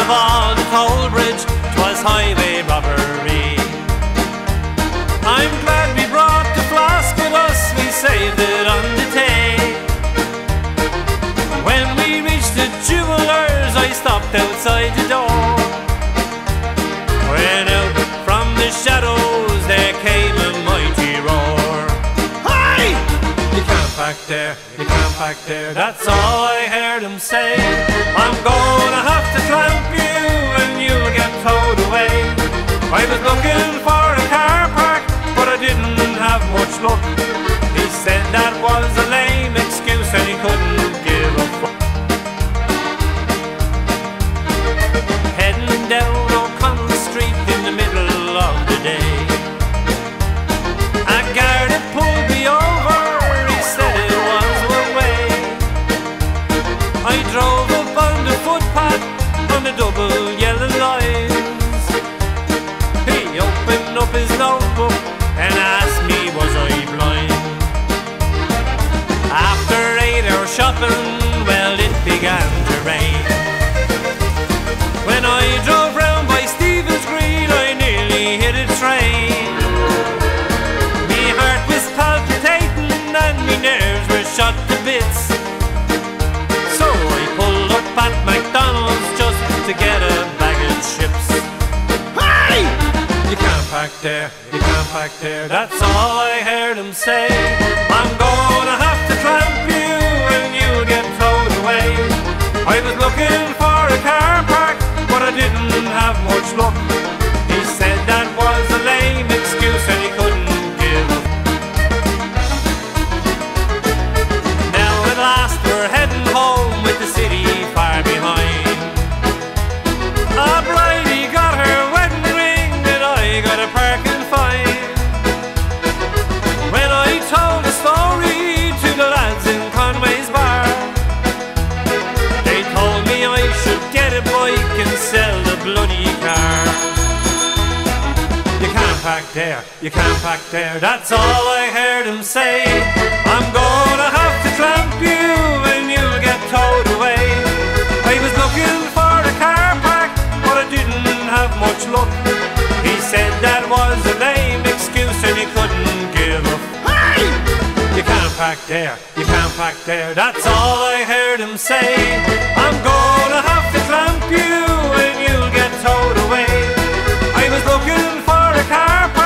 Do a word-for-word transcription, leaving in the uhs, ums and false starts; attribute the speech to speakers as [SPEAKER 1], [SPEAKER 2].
[SPEAKER 1] of all the toll bridge, 'twas highway robbery. I'm glad we brought the flask with us, we saved it on the tay. When we reached the jeweller's, I stopped outside the door. When out from the shadows there came a mighty roar. Hey! You can't pack there, you can't pack there, that's all I heard him say. I'm gonna have to clamp you and you'll get towed away. I was looking for a car park, but I didn't have much luck. He said that was a lame excuse and he couldn't give a fuck. Heading down O'Connell Street in the middle of the day, a guard had pulled me over, he said it was one way. I drove up on the footpath on the double yellow lines. He opened up his notebook and asked me was I blind. After eight hours shopping, well it began to rain. When I drove round by Stephen's Green, I nearly hit a train. Me heart was palpitating and me nerves were shot to bits. So I pulled up at McDonald's just to get a bag of chips. Hey! You can't pack there, you can't pack there, that's all I heard him say. I'm gonna have to clamp you and you'll get towed away. I was looking for a car park, but I didn't have much luck. He said that was a lame excuse and he couldn't give up. Now at last we're heading home with the city far behind. A bridie got her wedding ring and I got a parking fine. When I told the story to the lads in Conway's bar, they told me I should get a bike and sell the bloody car. You can't pack there, you can't pack there, that's all I heard him say. I'm gonna have to clamp you and you'll get towed away. I was looking for a car park, but I didn't have much luck. He said that was a lame excuse and he couldn't give up. Hey! You can't pack there, you can't pack there, that's all I heard him say. I'm gonna have to clamp you and you'll get towed away. I was looking for a car